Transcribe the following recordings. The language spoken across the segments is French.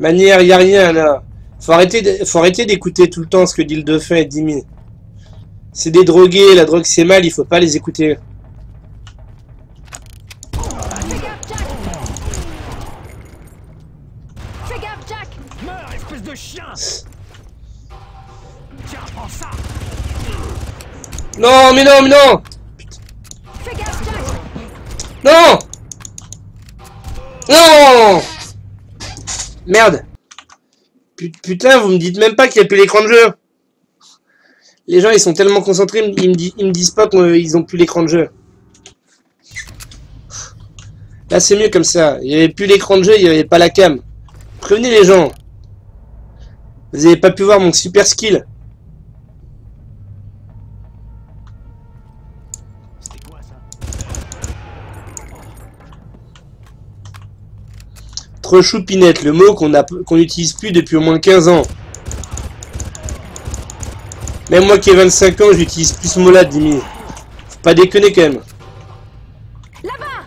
Manière, y a rien là. Faut arrêter d'écouter tout le temps ce que dit le dauphin et Dimi. C'est des drogués, la drogue c'est mal, il faut pas les écouter. Fais gaffe, Jack! Meurs, espèce de chien! Tiens, prends ça! Non, mais non, mais non! Fais gaffe, Jack! Non! Non! Merde! Putain, vous me dites même pas qu'il n'y a plus l'écran de jeu. Les gens, ils sont tellement concentrés, ils me disent pas qu'ils ont plus l'écran de jeu. Là, c'est mieux comme ça. Il n'y avait plus l'écran de jeu, il n'y avait pas la cam. Prévenez les gens. Vous n'avez pas pu voir mon super skill. C'était quoi ça? Trop choupinette, le mot qu'on n'utilise plus depuis au moins 15 ans. Même moi qui ai 25 ans, j'utilise plus ce mot-là, Dimi. Faut pas déconner quand même. Là-bas!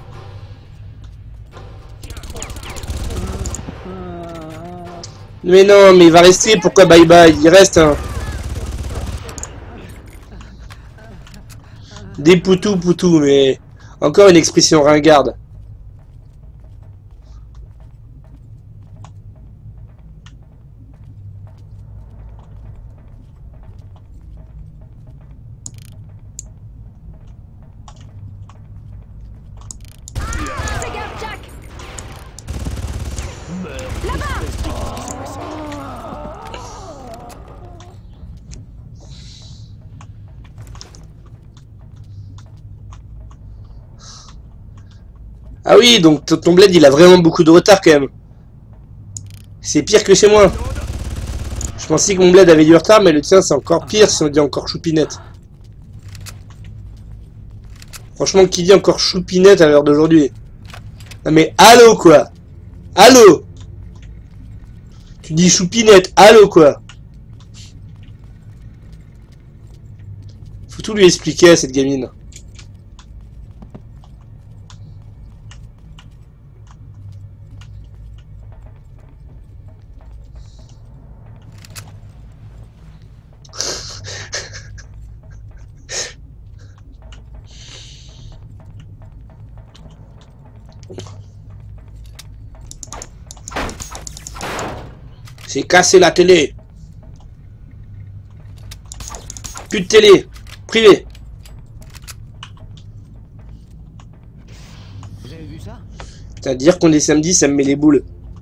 Mais non, mais il va rester, pourquoi bye bye? Il reste, hein. Des poutous, mais... Encore une expression ringarde. Fais gaffe, Jack! Là-bas! Ah oui, donc ton bled, il a vraiment beaucoup de retard quand même. C'est pire que chez moi. Je pensais que mon bled avait du retard, mais le tien, c'est encore pire si on dit encore choupinette. Franchement, qui dit encore choupinette à l'heure d'aujourd'hui? Non mais, allô quoi? Allô? Tu dis choupinette, allô quoi? Faut tout lui expliquer à cette gamine. C'est casser la télé. Plus de télé. Privé. Vous avez vu ça? Putain, dire qu'on est samedi, ça me met les boules.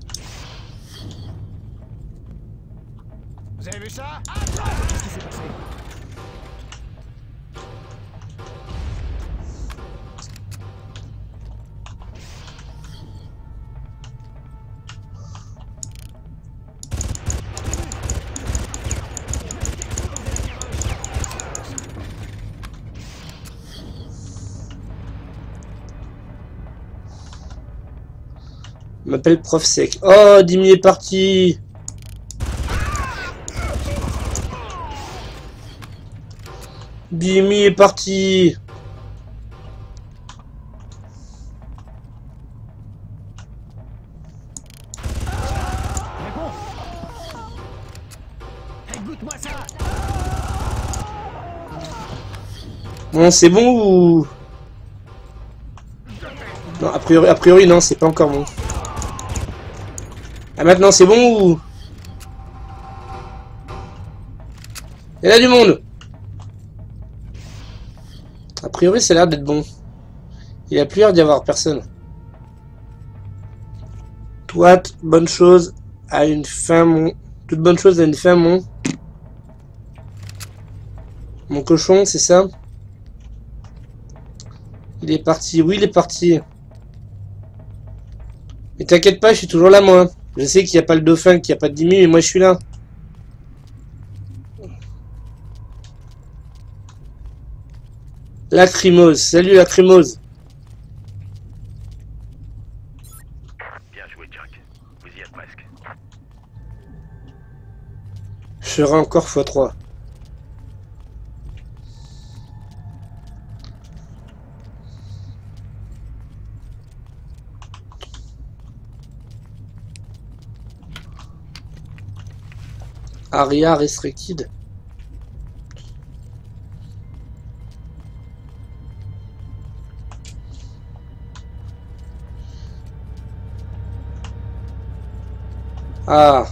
Vous avez vu ça? Qu'est-ce qui s'est passé? M'appelle Prof Sec. Oh, Dimi est parti. Dimi est parti. Hey, goûte-moi ça! Bon, c'est bon ou... Non, a priori non, c'est pas encore bon. Ah, maintenant c'est bon ou... Il y a du monde. A priori ça a l'air d'être bon. Il a plus l'air d'y avoir personne. Toi, bonne chose à une fin, mon... Toute bonne chose à une fin, mon... Mon cochon, c'est ça? Il est parti. Oui, il est parti. Mais t'inquiète pas, je suis toujours là, moi. Je sais qu'il n'y a pas le dauphin, qu'il n'y a pas de Dimi, mais moi je suis là. Lacrymose. Salut, Lacrymose. Bien joué, Jack. Vous y êtes presque. Je serai encore x3. Area restricted. Ah.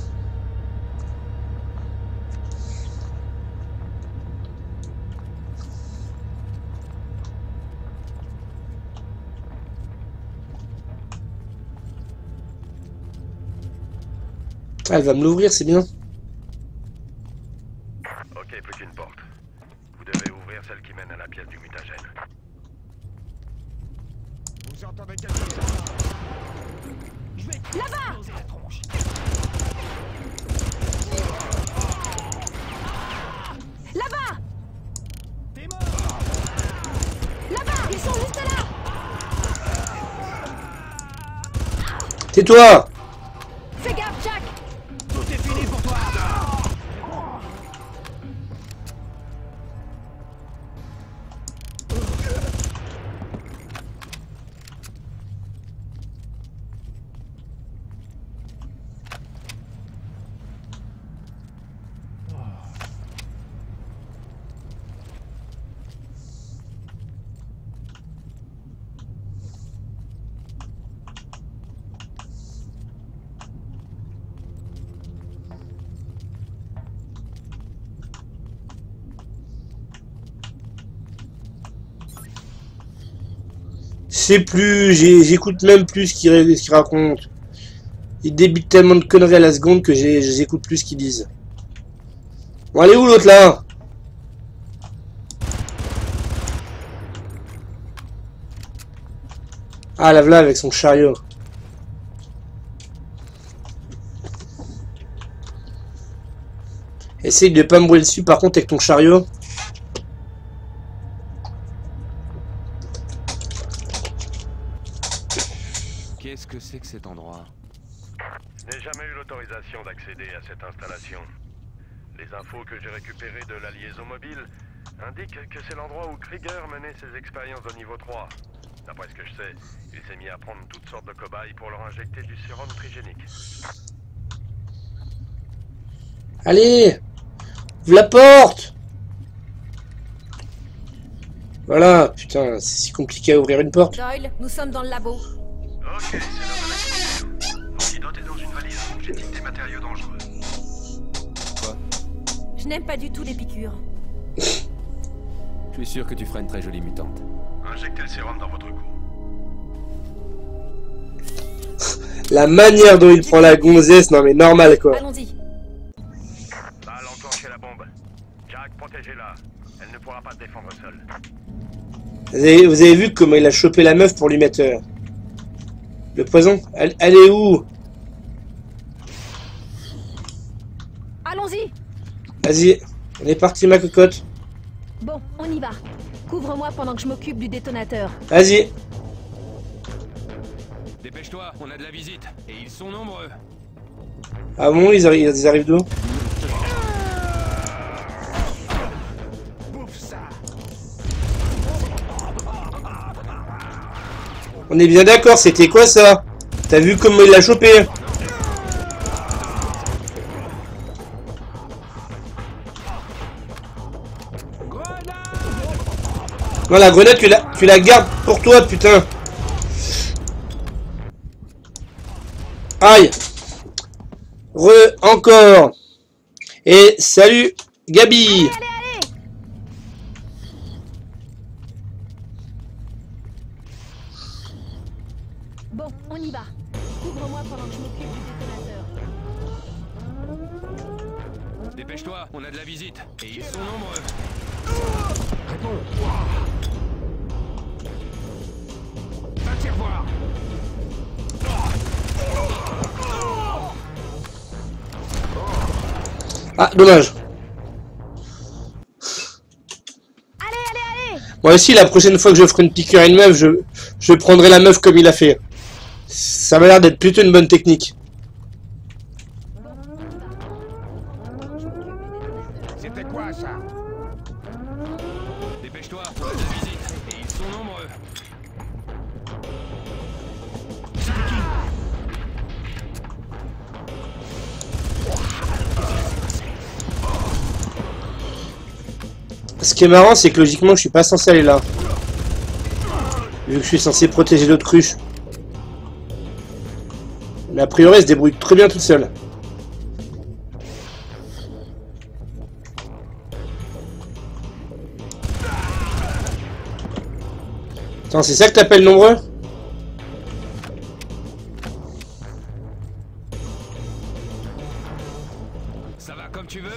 Ah, elle va me l'ouvrir, c'est bien. Ok, plus qu'une porte. Vous devez ouvrir celle qui mène à la pièce du mutagène. Vous entendez quelque chose? Je vais exploser la tronche. Là-bas! T'es mort! Là-bas! Ils sont juste là! Tais-toi! Fais gaffe, Jack! Tout est fini pour toi! Je sais plus, j'écoute même plus ce qu'ils racontent. Ils débitent tellement de conneries à la seconde que j'écoute plus ce qu'ils disent. Bon, allez où l'autre là? Ah, la voilà avec son chariot. Essaye de pas me brûler dessus par contre avec ton chariot. Qu'est-ce que c'est que cet endroit? Je n'ai jamais eu l'autorisation d'accéder à cette installation. Les infos que j'ai récupérées de la liaison mobile indiquent que c'est l'endroit où Krieger menait ses expériences de niveau 3. D'après ce que je sais, il s'est mis à prendre toutes sortes de cobayes pour leur injecter du sérum trigénique. Allez! Ouvre la porte! Voilà, putain, c'est si compliqué à ouvrir une porte. Doyle, nous sommes dans le labo. Ok, c'est l'heure de l'activité. L'antidote est dans une valise. J'ai dit des matériaux dangereux. Je n'aime pas du tout les piqûres. Je suis sûr que tu feras une très jolie mutante. Injectez le sérum dans votre cou. La manière dont il prend la gonzesse, non mais normal quoi. Allons-y. Balle, enclenchez la bombe. Jack, protégez-la. Elle ne pourra pas se défendre seule. Vous avez vu comment il a chopé la meuf pour lui mettre le poison? Elle est où? Allons-y. Vas-y, on est parti ma cocotte. Bon, on y va. Couvre-moi pendant que je m'occupe du détonateur. Vas-y. Dépêche-toi, on a de la visite. Et ils sont nombreux. Ah bon, ils arrivent d'où? Bouffe ça! On est bien d'accord, c'était quoi ça? T'as vu comment il l'a chopé? Non, la grenade, tu la gardes pour toi, putain. Aïe. Encore. Et salut, Gabi. Allez, allez! Bon, on y va. Couvre-moi pendant que je m'occupe du détonateur. Dépêche-toi, on a de la visite. Et ils sont nombreux. Va t'y revoir! Ah, dommage. Allez, allez, allez! Moi aussi, la prochaine fois que je ferai une piqûre à une meuf, je prendrai la meuf comme il a fait. Ça m'a l'air d'être plutôt une bonne technique. C'était quoi ça? Dépêche-toi, on a de la visite. Et ils sont nombreux. C'était qui? Ce qui est marrant, c'est que logiquement, je suis pas censé aller là. Vu que je suis censé protéger l'autruche. Mais a priori, elle se débrouille très bien toute seule. Attends, c'est ça que t'appelles nombreux? Ça va comme tu veux?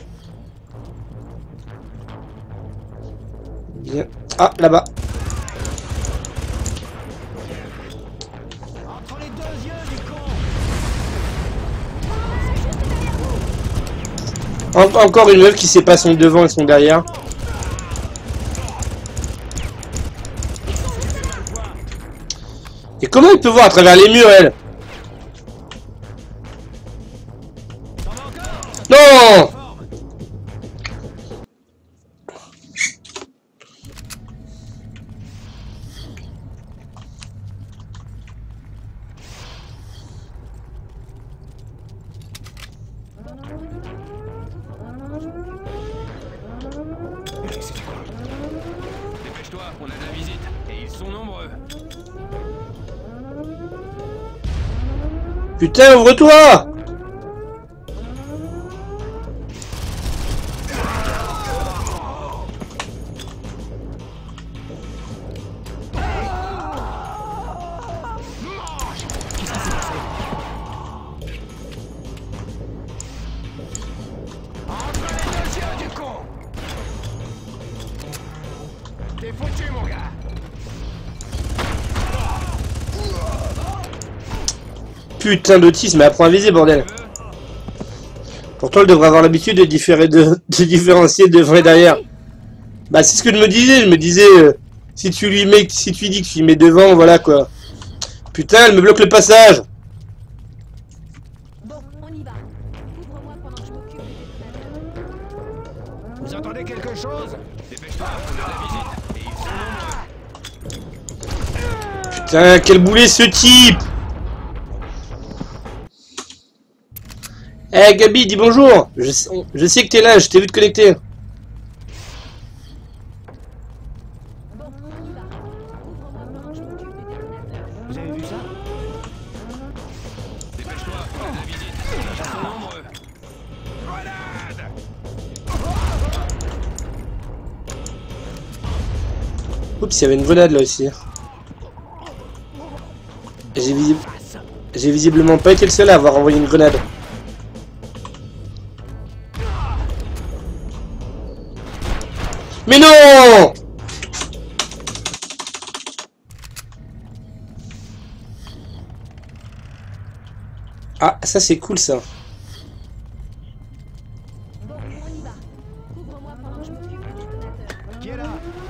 Bien. Ah, là-bas. Entre les deux yeux du con. Encore une meuf qui sait pas son devant et son derrière. Et comment il peut voir à travers les murs, elle? Non! Dépêche-toi, on a de la visite. Et ils sont nombreux. Putain, ouvre-toi! Entre les deux yeux du con. T'es foutu, mon gars. Putain d'autisme, apprends à viser, bordel. Pourtant, elle devrait avoir l'habitude de différencier devant et derrière. Bah, c'est ce que je me disais. Je me disais, si tu dis que tu lui mets devant, voilà quoi. Putain, elle me bloque le passage. Bon, on y va. Couvre-moi pendant que je m'occupe des détonateurs. Vous entendez quelque chose? Dépêche-toi, on a de la visite. Et ils sont nombreux. Putain, quel boulet ce type! Eh hey, Gabi, dis bonjour. Je sais que t'es là, je t'ai vu te connecter. Bon, on y va. Couvre-moi pendant que je m'occupe des détonateurs. Vous avez vu ça? Dépêche-toi, on a de la visite. Ils sont nombreux. Grenade! Oups, il y avait une grenade là aussi. J'ai visiblement pas été le seul à avoir envoyé une grenade. Mais non! Ah, ça c'est cool ça. Bon, on y va. Couvre-moi pendant que je m'occupe des détonateurs. Qui est là?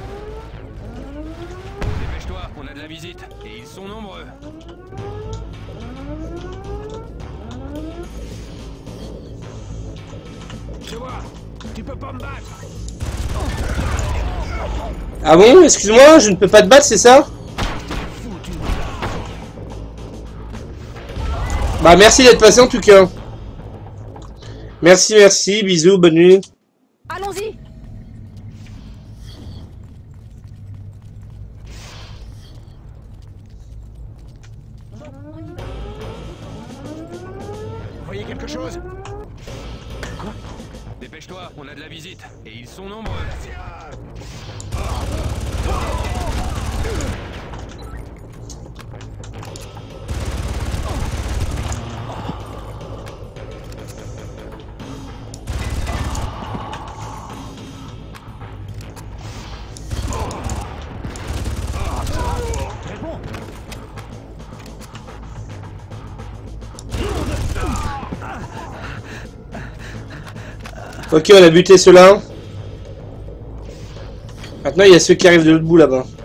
Dépêche-toi, on a de la visite. Et ils sont nombreux. Je vois. Tu peux pas me battre. Ah bon? Excuse-moi, je ne peux pas te battre, c'est ça? Bah merci d'être passé en tout cas. Merci, merci, bisous, bonne nuit. Allons-y. Bon, on y va. Vous voyez quelque chose? Dépêche-toi, on a de la visite. Et ils sont nombreux. Ok, on a buté ceux-là. Maintenant, il y a ceux qui arrivent de l'autre bout là-bas.